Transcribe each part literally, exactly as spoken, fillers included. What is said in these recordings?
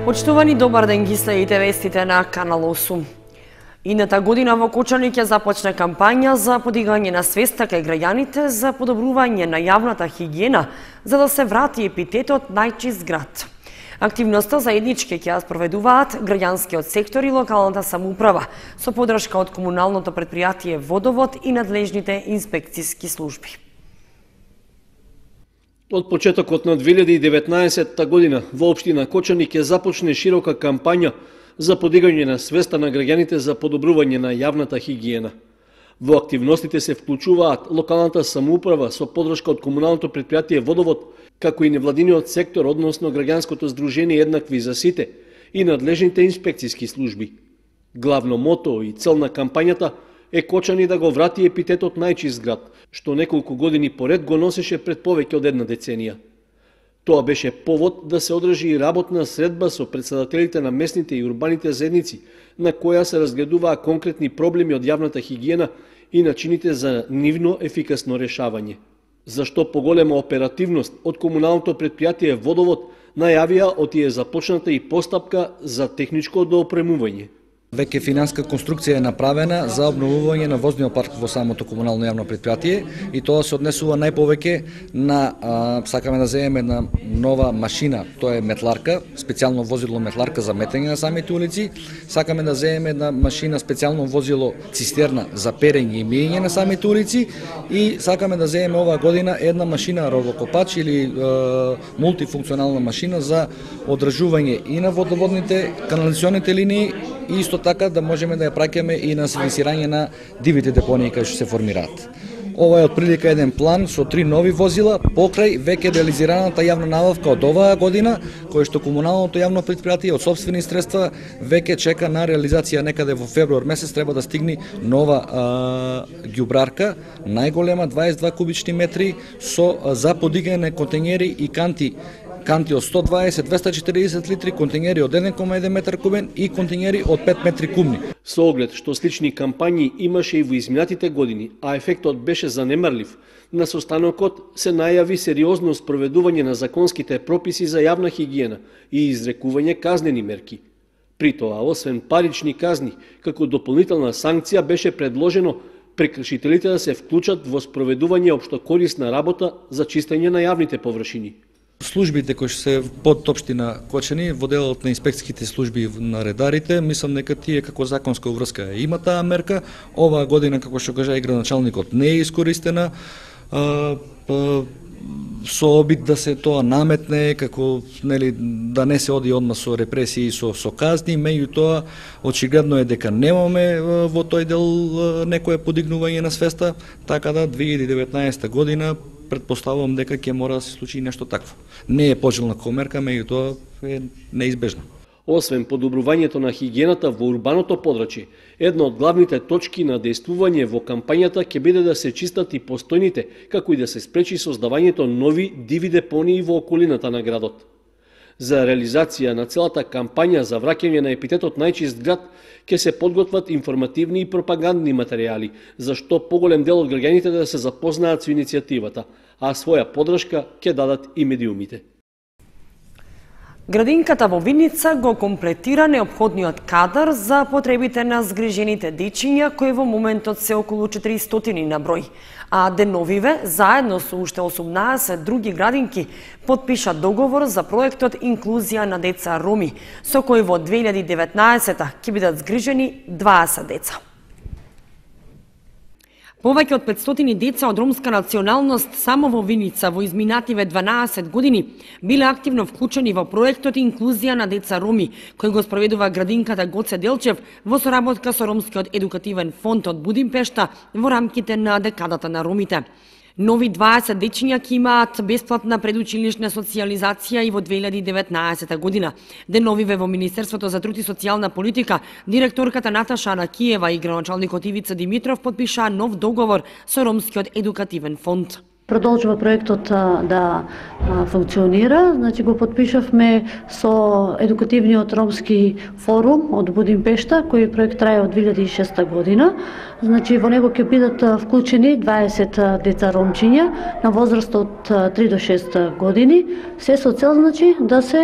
Почитувани, добар ден, ги следите вестите на Канал осум. Идната година во Кочани ќе започне кампања за подигање на свеста кај граѓаните за подобрување на јавната хигиена, за да се врати епитетот најчист град. Активноста заеднички ќе ја спроведуваат граѓанскиот сектор и локалната самоуправа, со подршка од комуналното претпријатие Водовод и надлежните инспекциски служби. Од почетокот на две илјади и деветнаесетта година во општина Кочани ќе започне широка кампања за подигање на свеста на граѓаните за подобрување на јавната хигиена. Во активностите се вклучуваат локалната самоуправа со подршка од комуналното претпријатие Водовод, како и невладиниот сектор, односно граѓанското здружение Еднакви за сите и надлежните инспекциски служби. Главно мото и цел на кампањата е Кочани да го врати епитетот најчист град, што неколку години поред го носеше пред повеќе од една деценија. Тоа беше повод да се одржи и работна средба со претседателите на местните и урбаните заедници, на која се разгледуваа конкретни проблеми од јавната хигиена и начините за нивно ефикасно решавање. Зашто поголема оперативност од комуналното претпријатие Водовод најавија оти е започната и постапка за техничко доопремување. Веќе финанска конструкција е направена за обновување на возниот парк во самото комунално јавно претпријатие и тоа се однесува најповеќе на а, сакаме да земеме една нова машина, тоа е метларка, специјално возило метларка за метење на самите улици, сакаме да земеме една машина специјално возило цистерна за перење и миење на самите улици и сакаме да земеме оваа година една машина ровокопач или е, мултифункционална машина за одржување и на водоводните канализационите линии и исто така да можеме да ја праќаме и на сервисирање на дивите депонии кои што се формираат. Ова е отприлика еден план со три нови возила покрај веќе реализираната јавна набавка од оваа година, кој што комуналното јавно претпријатие од сопствени средства веќе чека на реализација некаде во февруар месец треба да стигне нова а, ѓубрарка, најголема дваесет и два кубични метри со а, за подигање на контењери и канти канти од сто дваесет до двесте и четиридесет литри, контењери од еден кoma еден метар кубен и контењери од пет метри кубни. Со оглед што слични кампањи имаше и во изминатите години, а ефектот беше занемарлив, на состанокот се најави сериозно спроведување на законските прописи за јавна хигиена и изрекување казнени мерки. При тоа, освен парични казни, како дополнителна санкција беше предложено прекршителите да се вклучат во спроведување општокорисна работа за чистење на јавните површини. Службите кои се под општина Кочани во делот на инспекцијските служби на редарите, мислам дека тие како законска врска има таа мерка. Оваа година, како што кажа и градоначалникот, не е искористена а, а, со обид да се тоа наметне, како нели да не се оди одма со репресии и со со казни, меѓутоа очигледно е дека немаме во тој дел некое подигнување на свеста, така да две илјади и деветнаесетта година предпоставувам дека ќе мора да се случи нешто такво. Не е пожелна комерка, меѓутоа е неизбежна. Освен подобрувањето на хигиената во урбаното подрачје, една од главните точки на дејствување во кампањата ќе биде да се чистат и постојните, како и да се спречи создавањето нови диви депонии во околината на градот. За реализација на целата кампања за враќање на епитетот најчист град ќе се подготват информативни и пропагандни материјали, за што поголем дел од граѓаните да се запознаат со иницијативата, а своја подршка ќе дадат и медиумите. Градинката во Виница го комплетира неопходниот кадар за потребите на згрижените дечиња, кои во моментот се околу четиристотини на број. А деновиве, заедно со уште осумнаесет други градинки, потпиша договор за проектот Инклузија на деца роми, со кој во две илјади и деветнаесетта ќе бидат згрижени дваесет деца. Повеќе од петстотини деца од ромска националност само во Виница во изминативе дванаесет години биле активно вклучени во проектот Инклузија на деца роми, кој го спроведува градинката Гоце Делчев во соработка со Ромскиот едукативен фонд од Будимпешта во рамките на декадата на ромите. Нови дваесет дечиња ќе имаат бесплатна предучилишна социјализација и во две илјади и деветнаесетта година. Деновиве во Министерството за труд и социјална политика, директорката Наташа Анакиева и градоначалникот Ивица Димитров потпишаа нов договор со Ромскиот едукативен фонд. Продолжува проектот да функционира, значи го потпишавме со едукативниот ромски форум од Будимпешта, кој проект трае од две илјади и шеста година. Значи во него ќе бидат вклучени дваесет деца ромчиња на возраст од три до шест години, се со цел значи да се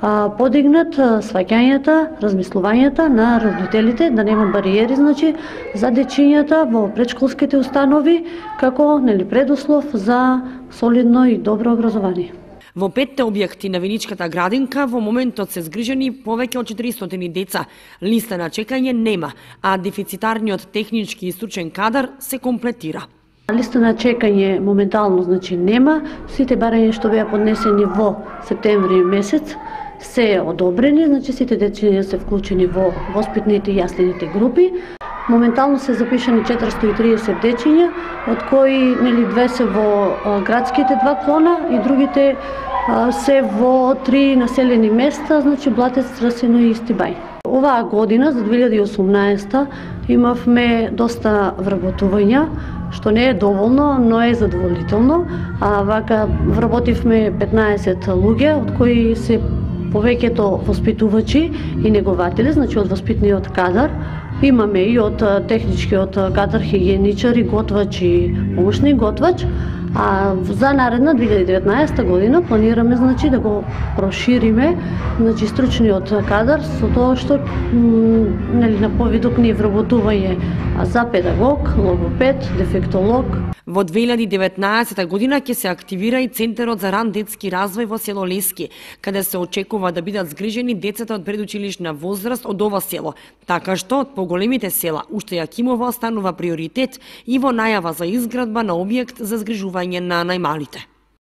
подигнат сваќањата, размислувањата на родителите, да нема бариери, значи, за дечињата во предшколските установи, како нели предуслов за солидно и добро образование. Во петте објекти на Виничката градинка во моментот се згрижени повеќе од четиристотини деца. Листа на чекање нема, а дефицитарниот технички и стручен кадар се комплетира. Листа на чекање моментално значи нема, сите барања што беа поднесени во септември месец се одобрени, значи сите дечиња се вклучени во воспитните и јаслените групи. Моментално се запишани четиристо и триесет дечиња, од кои нели две се во градските два клона и другите а, се во три населени места, значи Блатец, Расино и Стибај. Оваа година, за две илјади и осумнаесета, имавме доста вработувања, што не е доволно, но е задоволително. А вака вработивме петнаесет луѓе, од кои се повеќето воспитувачи и негователи, значи од воспитниот кадар. Имаме и од техничкиот кадар, хигиеничари, готвач и помошни готвач. А за наредна две илјади и деветнаесета година планираме значи да го прошириме значи стручниот кадар со тоа што нели на повидок ни вработување за педагог, логопед, дефектолог. Во две илјади и деветнаесета година ќе се активира и Центарот за ран детски развој во село Лески, каде се очекува да бидат згрижени децата од предучилишна возраст од ова село, така што од поголемите села уште Јакимово останува приоритет и во најава за изградба на објект за згрижување на најмалите.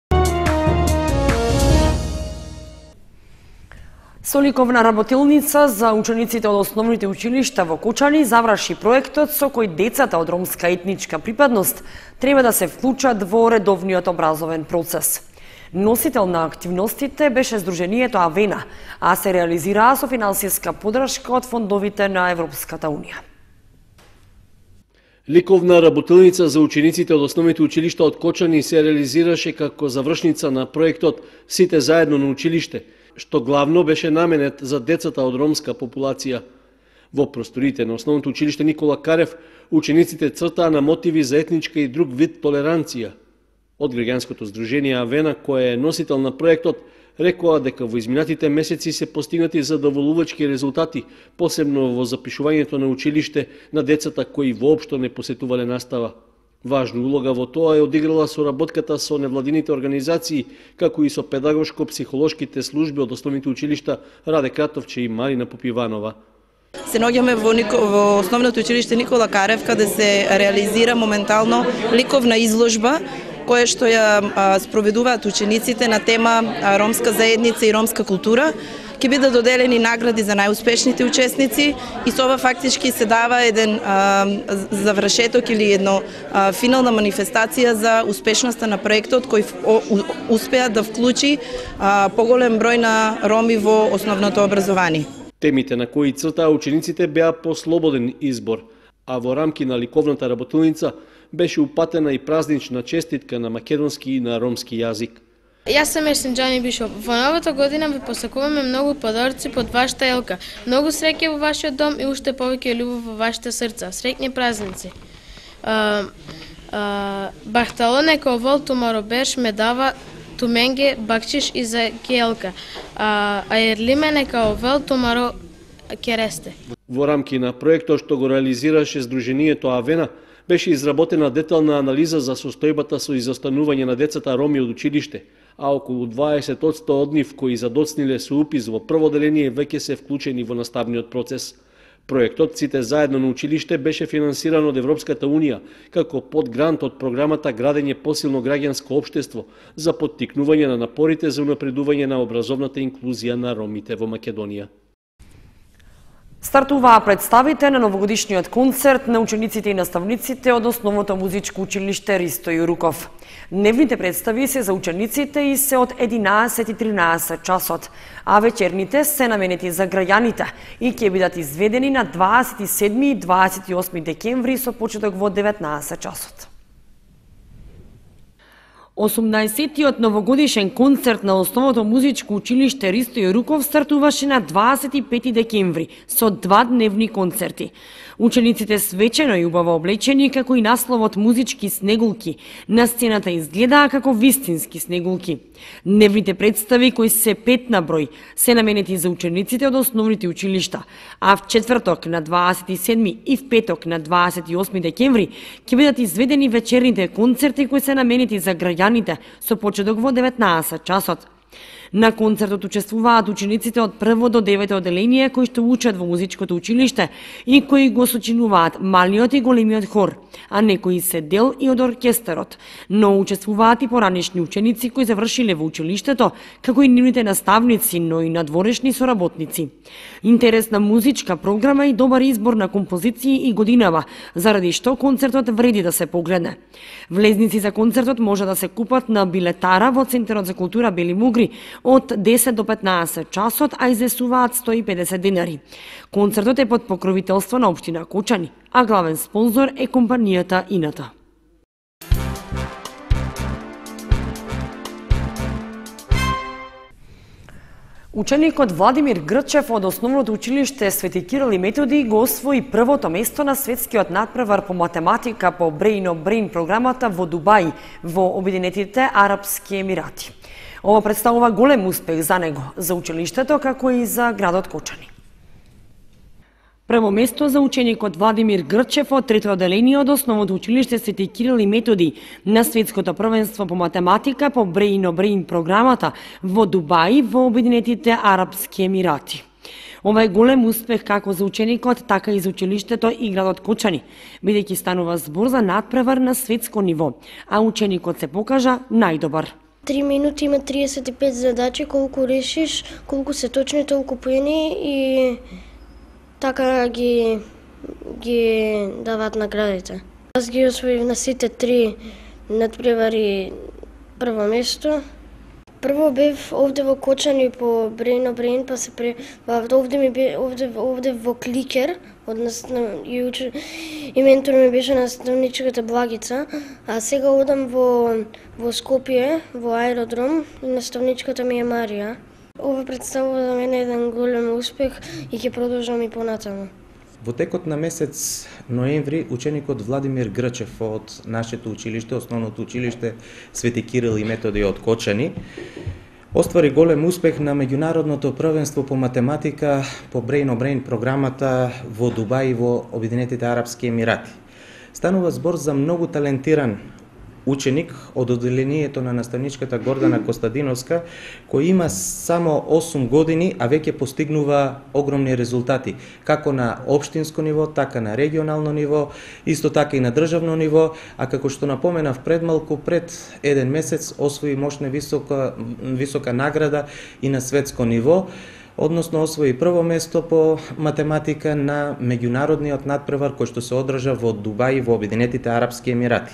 Со ликовна работилница за учениците од основните училишта во Кучани заврши проектот со кој децата од ромска етничка припадност треба да се вклучат во редовниот образовен процес. Носител на активностите беше Сдруженијето Авена, а се реализираа со финансиска поддршка од фондовите на Европската унија. Ликовна работилница за учениците од основните училишта од Кочани се реализираше како завршница на проектот Сите заедно на училиште, што главно беше наменет за децата од ромска популација. Во просторите на основното училиште Никола Карев, учениците цртаа на мотиви за етничка и друг вид толеранција. Од граѓанското здружение Авена, кој е носител на проектот, рекоа дека во изминатите месеци се постигнати задоволувачки резултати, посебно во запишувањето на училиште на децата кои воопшто не посетувале настава. Важна улога во тоа е одиграла соработката со невладините организации, како и со педагошко-психолошките служби од основните училишта Раде Кратовче и Марина Попиванова. Се наоѓаме во, во основното училиште Никола Карев, каде се реализира моментално ликовна изложба, која што ја а, спроведуваат учениците на тема а, ромска заедница и ромска култура. Ќе бидат доделени награди за најуспешните учесници и со ова фактички се дава еден а, завршеток или едно а, финална манифестација за успешноста на проектот кој о, у, успеа да вклучи а, поголем број на роми во основното образование. Темите на кои цртаа учениците беа по слободен избор, а во рамки на ликовната работилница беше упатена и празнична честитка на македонски и на ромски јазик. Јас сум Ерсинџани Бишоп. Во новата година ви посакуваме многу подароци под вашата елка. Многу среќа во вашиот дом и уште повеќе љубов во вашите срца. Среќни празници. А, а, Бахталоне ко вол тумаро беш ме дава туменге бакчиш и за келка. А, а ерлимене као вел тумаро кересте. Во рамки на проектот што го реализираше Сдруженијето Авена, беше изработена детална анализа за состојбата со изостанување на децата роми од училиште, а околу дваесет одсто од нив кои задоцниле со упис во прво деление веќе се вклучени во наставниот процес. Проектот Сите заедно на училиште беше финансиран од Европската унија како подгрант од програмата Градење посилно граѓанско општество за поттикнување на напорите за унапредување на образовната инклузија на ромите во Македонија. Стартуваа представите на новогодишниот концерт на учениците и наставниците од основното музичко училиште Ристо Јуруков. Дневните представи се за учениците и се од единаесет и тринаесет часот, а вечерните се наменети за граѓаните и ќе бидат изведени на дваесет и седми и дваесет и осми декември со почеток во деветнаесет часот. осумнаесеттиот новогодишен концерт на Основното музичко училиште Ристо Јоруков стартуваше на дваесет и пети декември со два дневни концерти. Учениците свечено и убаво облечени, како и насловот музички снегулки, на сцената изгледаа како вистински снегулки. Дневните представи, кои се пет на број, се наменети за учениците од основните училишта, а в четврток на дваесет и седми и в петок на дваесет и осми декември ќе бидат изведени вечерните концерти кои се наменети за граѓаните со почеток во деветнаесет часот. На концертот учествуваат учениците од прво до девето оделение кои што учат во музичкото училиште и кои го сочинуваат малиот и големиот хор, а некои се дел и од оркестарот, но учествуваат и поранешни ученици кои завршиле во училиштето, како и нивните наставници, но и надворешни соработници. Интересна музичка програма и добар избор на композиции и годинава, заради што концертот вреди да се погледне. Влезници за концертот може да се купат на билетара во Центарот за култура Бели Мугри од десет до петнаесет часот, а изесуваат сто и педесет динари. Концертот е под покровителство на општина Кочани, а главен спонзор е компанијата Ината. Ученикот Владимир Грчев од Основното училиште Свети Кирил и Методи го освои првото место на светскиот надпревар по математика по Brain on Brain програмата во Дубај, во Обединетите Арапски Емирати. Ова представува голем успех за него, за училиштето, како и за градот Кочани. Прво место за ученикот Владимир Грчев од трето оделение од Основното училиште Свети Кирил и Методи на светското првенство по математика по Brain on Brain програмата во Дубај, во Обединетите Арапски Емирати. Ова е голем успех како за ученикот, така и за училиштето и градот Кочани, бидејќи станува збор за надпревар на светско ниво, а ученикот се покажа најдобар. Три минути има триесет и пет задачи, колку решиш, колку се точни, толку поени и така ги ги дават наградите. Аз ги освоив на сите три надпревари прво место. Прво бев овде во Кочани по Brain on Brain, па се пре овде ми бе овде овде во Кликер, од нас и учи и ментор ми беше наставничката Благица, а сега одам во во Скопје, во аеродром, и наставничката ми е Марија. Ова представува за мене еден голем успех и ќе продолжам и понатаму. Во текот на месец ноември ученикот Владимир Грчев од нашето училиште, Основното училиште Свети Кирил и Методи од Кочани, оствари голем успех на меѓународното првенство по математика по Brain on Brain програмата во Дубај во Обединетите Арапски Емирати. Станува збор за многу талентиран ученик од оделението на наставничката Гордана Костадиновска, кој има само осум години, а веќе постигнува огромни резултати, како на општинско ниво, така на регионално ниво, исто така и на државно ниво, а како што напоменав предмалку, пред еден месец освои мощна висока, висока награда и на светско ниво, односно освои прво место по математика на меѓународниот надпревар кој што се одржа во Дубај во Обединетите Арапски Емирати.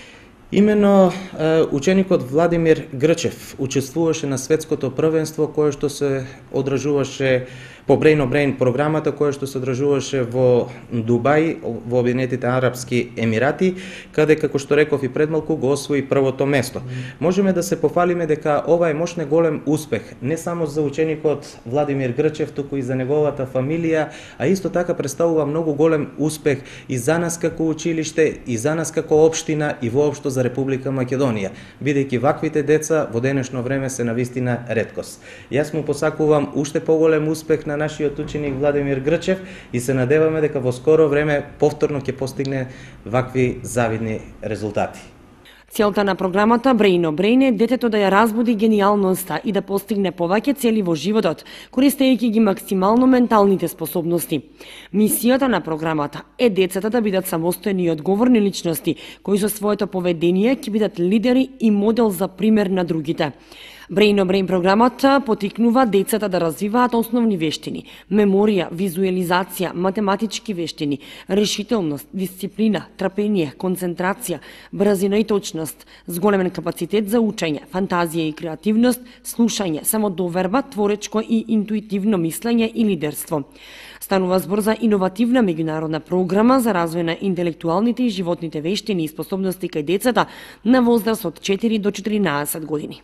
Имено ученикот Владимир Грчев учествуваше на светското првенство кое што се одржуваше по Brain on Brain програмата која што се одржуваше во Дубај, во Обединетите Арапски Емирати, каде, како што реков и предмалку, го освои првото место. Можеме да се пофалиме дека ова е мощне голем успех, не само за ученикот Владимир Грчев, туку и за неговата фамилија, а исто така представува многу голем успех и за нас како училиште, и за нас како општина, и воопшто за Република Македонија, бидејќи ваквите деца во денешно време се навистина реткост. Јас му посакувам уште поголем успех на нашиот ученик Владимир Грчев и се надеваме дека во скоро време повторно ќе постигне вакви завидни резултати. Целта на програмата Brain on Brain е детето да ја разбуди гениалноста и да постигне повеќе цели во животот, користејќи ги максимално менталните способности. Мисијата на програмата е децата да бидат самостојни и одговорни личности, кои со своето поведение ќе бидат лидери и модел за пример на другите. Brain on Brain програмот потикнува децата да развиваат основни вештини: меморија, визуелизација, математички вештини, решителност, дисциплина, трпение, концентрација, брзина и точност, зголемен капацитет за учење, фантазија и креативност, слушање, самодоверба, творечко и интуитивно мислење и лидерство. Станува збор за иновативна меѓународна програма за развој на интелектуалните и животните вештини и способности кај децата на возраст од четири до четиринаесет години.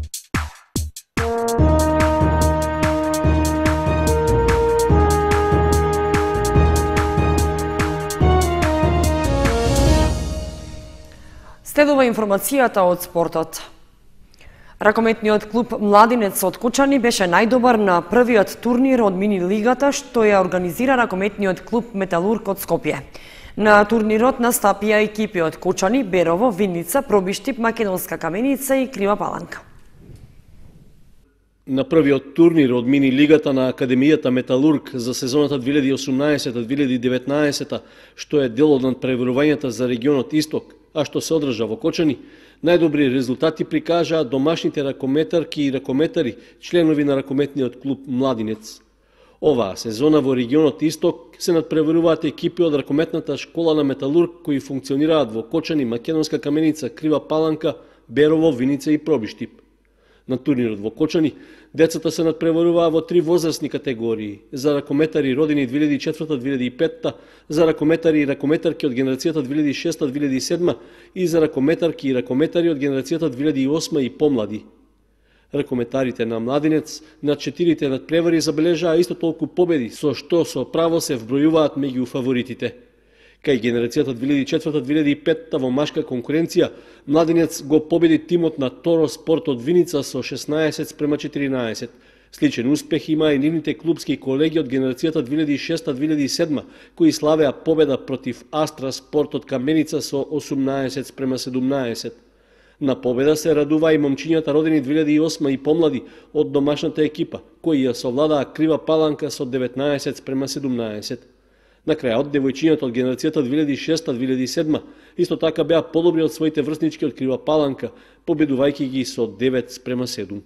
Следува информацијата од спортот. Ракометниот клуб Младинец од Кочани беше најдобар на првиот турнир од мини лигата што ја организира ракометниот клуб Металург од Скопје. На турнирот настапија екипи од Кочани, Берово, Винница, Пробиштип, Македонска Каменица и Крива Паланка. На првиот турнир од мини лигата на Академијата Металург за сезоната две илјади и осумнаесета две илјади и деветнаесета, што е дел од надпреварувањата за регионот Исток, а што се одржа во Кочани, најдобри резултати прикажаа домашните ракометарки и ракометари, членови на ракометниот клуб Младинец. Оваа сезона во регионот Исток се надпреваруваат екипи од ракометната школа на Металург кои функционираат во Кочани, Македонска Каменица, Крива Паланка, Берово, Виница и Пробиштип. На турнирот во Кочани, децата се надпреваруваа во три возрастни категории: за ракометари родени две илјади и четврта две илјади и петта, за ракометари и ракометарки од генерацијата две илјади и шеста две илјади и седма и за ракометарки и ракометари од генерацијата две илјади и осма и помлади. Ракометарите на Младинец на четирите надпревари забележаа исто толку победи, со што со право се вбројуваат меѓу фаворитите. Кај генерацијата две илјади и четврта две илјади и петта во машка конкуренција, Младинец го победи тимот на Торо Спорт од Виница со шеснаесет спрема четиринаесет. Сличен успех има и нивните клубски колеги од генерацијата две илјади и шеста две илјади и седма, кои славеа победа против Астра Спорт од Каменица со осумнаесет спрема седумнаесет. На победа се радува и момчињата родени две илјади и осма и помлади од домашната екипа, кои ја совладаа Крива Паланка со деветнаесет спрема седумнаесет. На крајот, девојчињата од генерацијата две илјади и шеста две илјади и седма исто така беа подобри од своите врснички од Крива Паланка, победувајќи ги со девет спрема седум.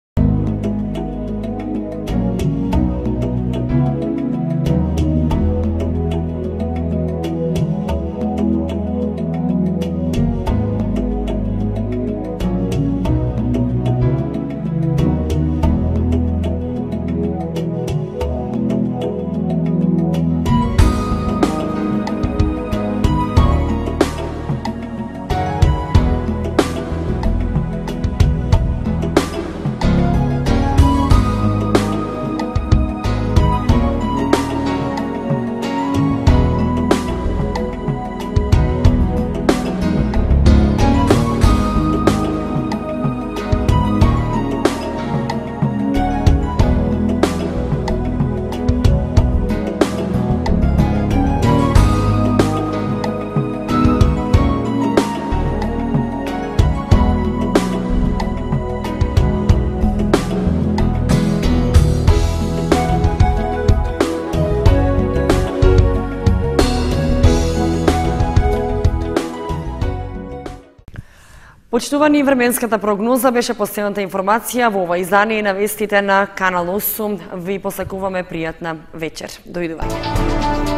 Почитувани, временската прогноза беше последната информација во ова издание на вестите на Канал осум. Ви посакуваме пријатна вечер. Довидување.